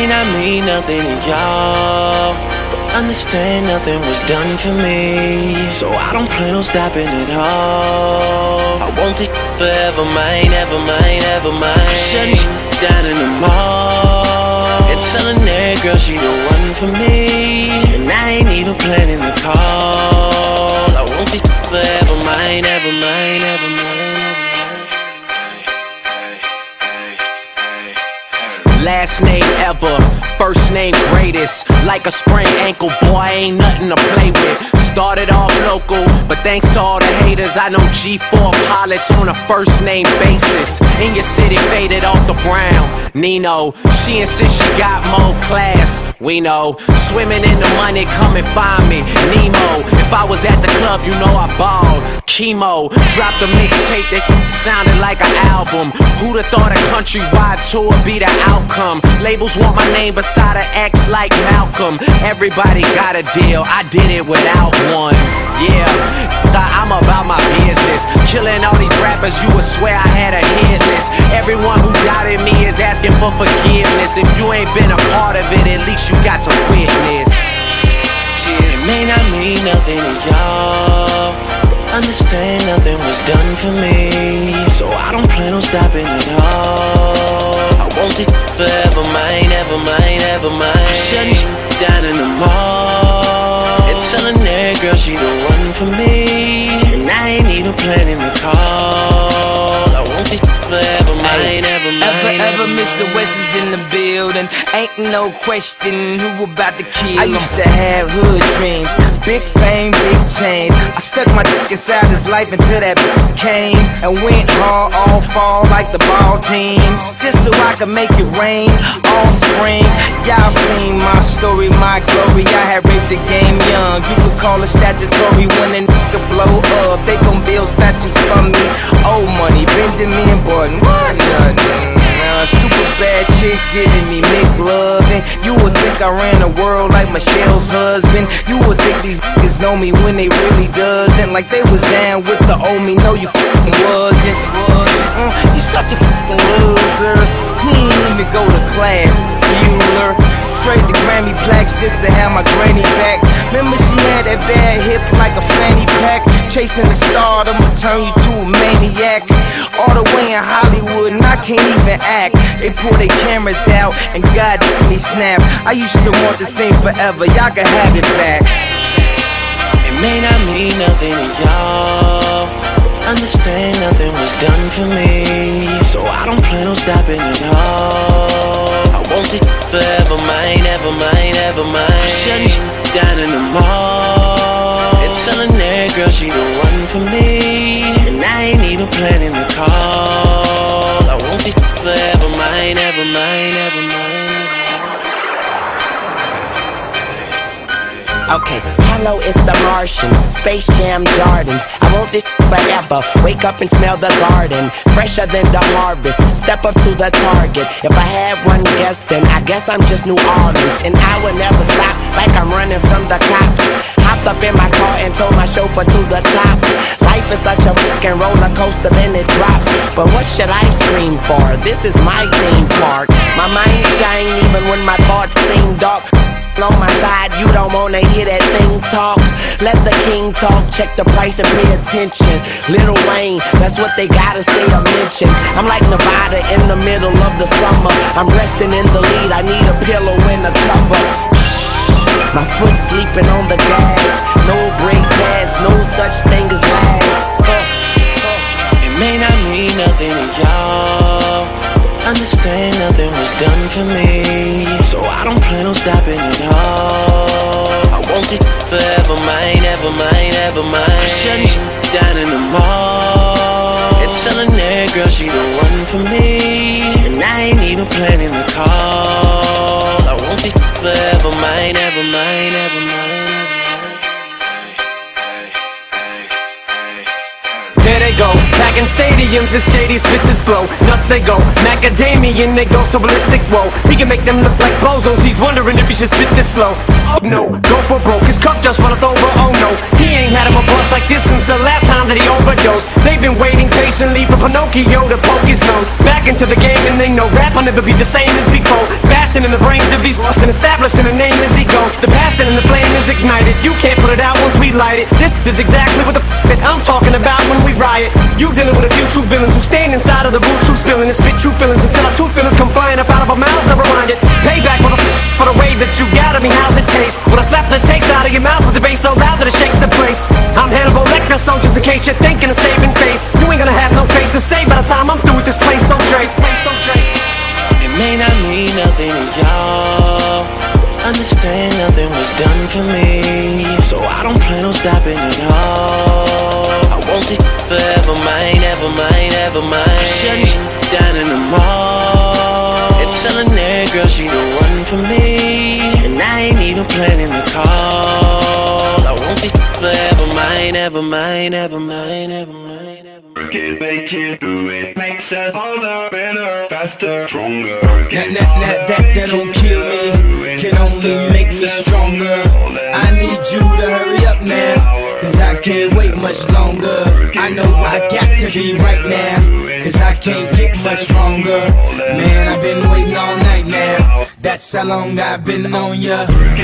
not mean nothing to y'all, but understand nothing was done for me, so I don't plan on stopping at all. I want this forever mine, ever mine, ever mine. I'm shutting down in the mall and telling that girl she the one for me, and I ain't even planning the call. I want this forever mine, ever mine, ever mine. Last name ever, first name greatest. Like a sprained ankle, boy, ain't nothing to play with. Started off local, but thanks to all the haters, I know G4 pilots on a first name basis. In your city, faded off the brown. Nino, she insists she got more class. We know, swimming in the money, come and find me. Nemo, if I was at the club, you know I balled. Chemo, dropped a mixtape that sounded like an album. Who'da thought a countrywide tour be the outcome? Labels want my name beside an X like Malcolm. Everybody got a deal, I did it without one. Yeah, I'm about my business. Killing all these rappers, you would swear I had a hit list. Everyone who doubted me is asking for forgiveness. If you ain't been a part of it, at least you got to witness. Cheers. It may not mean nothing to y'all, understand nothing was done for me, so I don't plan on stopping at all. I want this forever mine, ever mine, ever mine. I'm shutting down in the mall and telling that girl she the one for me, and I ain't even planning the call. I want this forever mine, ever mine. Ever Mr. West is in the building, ain't no question who about to kill him. I used to have hood dreams, big fame, big chains. I stuck my dick inside his life until that came and went hard all fall like the ball teams, just so I could make it rain all spring. Y'all seen my story, my glory. I had raped the game young, you could call it statutory. When a nigga blow up, they gon' build statues for me. Old money, Benjamin Button, what nothing. Super bad chicks giving me McLovin'. You would think I ran the world like Michelle's husband. You would think these niggas know me when they really doesn't. Like they was down with the old me, no you f***ing wasn't. You such a f***ing loser. He ain't even go to class, Bueller. Trade the Grammy plaques just to have my granny back. Remember she had that bad hip like a fanny pack. Chasing the star, I'ma turn you to a maniac. All the way in Hollywood and I can't even act. They pull their cameras out and God me snap. I used to want this thing forever, y'all can have it back. It may not mean nothing to y'all, understand nothing was done for me, so I don't plan on stopping at all. I want this forever mine, ever mine, ever mine. I'm shutting down in the mall and telling that girl she the one for me, and I ain't even planning the call. I want this forever mine, ever mine, ever mine. Okay, hello, it's the Martian, Space Jam Jordans. I want this forever, wake up and smell the garden, fresher than the harvest, step up to the target. If I had one guess, then I guess I'm just New Orleans, and I will never stop like I'm running from the cops. Hopped up in my car and told my chauffeur to the top. Life is such a fucking roller coaster, then it drops. But what should I scream for? This is my theme park. My mind shine even when my thoughts seem dark. On my side, you don't wanna hear that thing talk. Let the king talk, check the price and pay attention. Lil Wayne, that's what they gotta say or mention. I'm like Nevada in the middle of the summer. I'm resting in the lead, I need a pillow and a cover. My foot sleeping on the gas, no brake pads, no such thing as last. It may not mean nothing to y'all, understand nothing was done for me, so I don't plan on stopping at all. I want this forever mine, ever mine, ever mine. I'm shutting down in the mall and telling that girl she the one for me, and I ain't even planning the call. I want this forever mine, ever mine, ever mine. There they go, back Rockin' stadiums as shady spits his flow. Nuts they go, macadamian they go so ballistic. Whoa, he can make them look like bozos. He's wondering if he should spit this slow. Oh no, go for broke. His cup just runneth over. Oh no, he ain't had him a bust like this since the last time that he overdosed. They've been waiting patiently for Pinocchio to poke his nose back into the game, and they know rap will never be the same as before. Bashing in the brains of these busts and establishing a name as he goes. The passion and the flame is ignited. You can't put it out once we light it. This is exactly what the that I'm talking about when we riot. You dealing with a few true villains who stand inside of the boot, true spilling and spit true feelings until our true feelings come flying up out of our mouths. Never mind it. Payback for the way that you got at me. How's it taste? When I slap the taste out of your mouth with the bass so loud that it shakes the place. I'm Hannibal Lecter, so just in case you're thinking of saving face, you ain't gonna have no face to say by the time I'm through with this place. So Drake, it may not mean nothing to y'all. Understand nothing was done for me, so I don't plan on stopping at all. I want this forever mine, ever mine, ever mine. I'm shutting down in the mall and telling that girl she the one for me, and I ain't even planning the call. I want this forever mine, ever mine, ever mine, ever mine, ever mine. Make it do it, makes us harder, better, faster, stronger. That don't kill me, can only make me stronger. I need you to hurry up now, cause I can't wait much longer. I know I got to be right now, cause I can't get much stronger. Man, I've been waiting all night now, that's how long I've been on ya.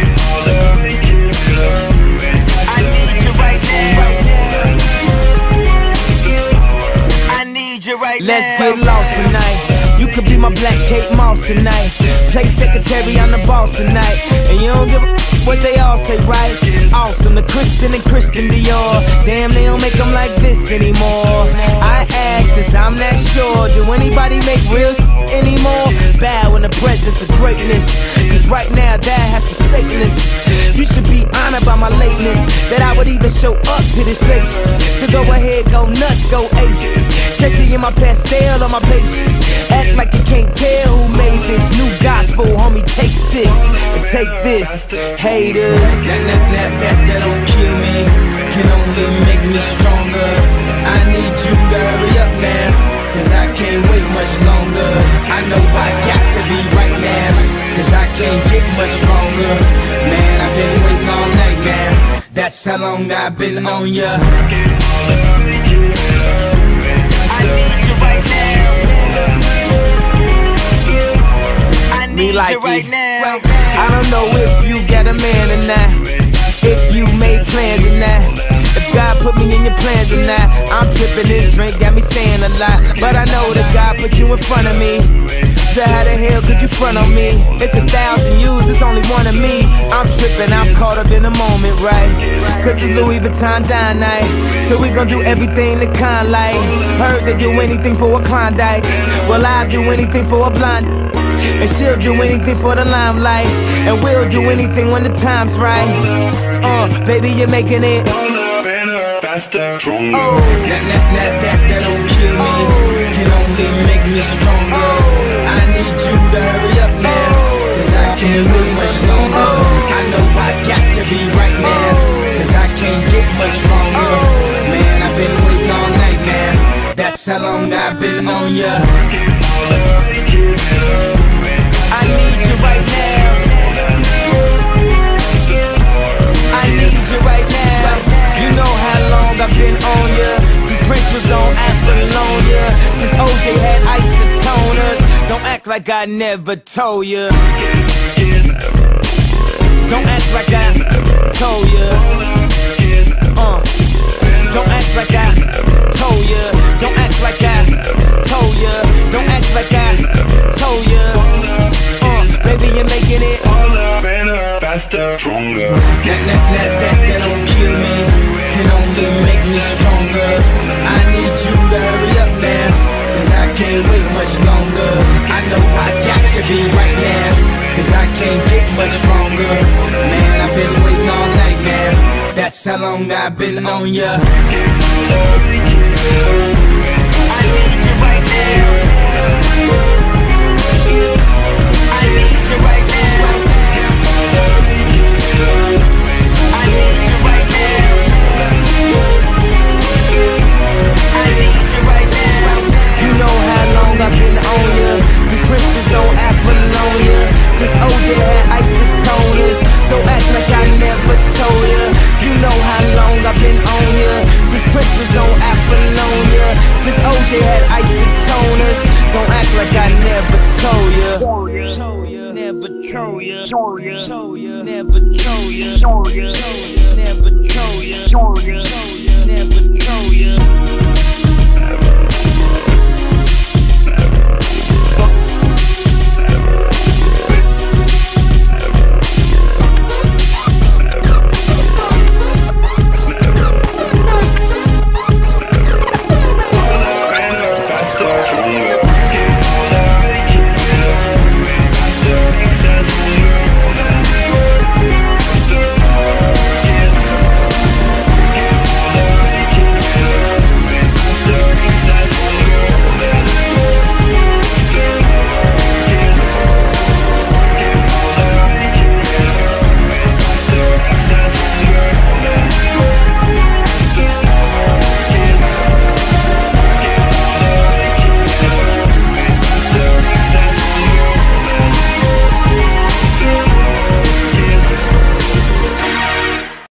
Let's get lost tonight. You could be my Black Kate Moss tonight. Play secretary, I'm the boss tonight. And you don't give a what they all say, right? Awesome, the Christian and Christian Dior. Damn, they don't make them like this anymore. I ask, cause I'm not sure. Do anybody make real anymore? Bow in the presence of greatness, cause right now that has forsaken us. You should be honored by my lateness, that I would even show up to this place. So go ahead, go nuts, go ace. Especially in my pastel on my page. Act like you can't tell who made this new gospel, homie. Take 6 and take this, haters. That don't kill me, can only make me stronger. I need you to hurry up now, cause I can't wait much longer. I know I got to be right now, cause I can't get much stronger. Man, I've been waiting all night now, that's how long I've been on ya. Me like it right now. I don't know if you got a man or not, if you made plans or not, if God put me in your plans or not. I'm tripping, this drink got me saying a lot, but I know that God put you in front of me. So how the hell could you front on me? It's 1,000 yous, it's only one of me. I'm tripping, I'm caught up in the moment, right? Cause it's Louis Vuitton dine night, so we gon' do everything the kind like. Heard they do anything for a Klondike, well I'll do anything for a blonde. And she'll do anything for the limelight, and we'll do anything when the time's right. Baby, you're making it better, faster, stronger. That don't kill me, can only make me stronger. I need you to hurry up now, cause I can't wait much longer. I know I got to be right now, cause I can't get much stronger. Man, I've been waiting all night now, that's how long I've been on ya. I need you right now, I need you right now. You know how long I've been on ya, since Prince was on Apollonia, since OJ had isotoners. Don't act like I never told ya, don't act like I told ya. Don't act like I told ya, don't act like I told ya, don't act like I told ya. Baby, you're making it better, faster, stronger. That don't kill me, can only make me stronger. I need you to hurry up now, cause I can't wait much longer. I know I got to be right now, cause I can't get much stronger. Man, I've been waiting all night now, that's how long I've been on ya. I need you right now, I need you right now, I need you right now, I need you right Never troll ya.